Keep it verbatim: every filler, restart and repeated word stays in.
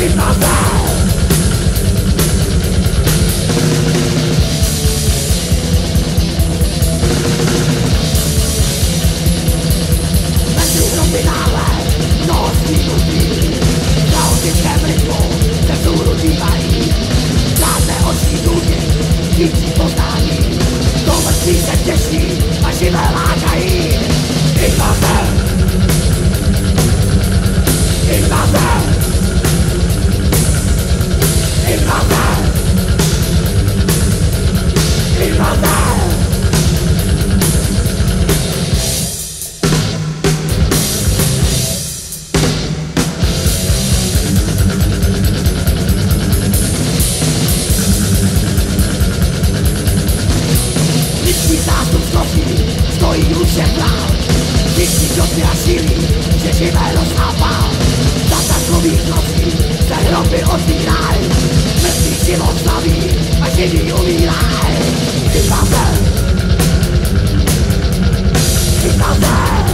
Vždyť poznání, to mrtví se těší a živé lákají. Invaze, invaze, invaze, invaze. Zástup skotí, stojí už jen plán. Všichni doby a síly, že živé rozhápal. Za takových nocí se hroby otvírají. Mrtvý život slaví a živý umírají. Invaze, invaze.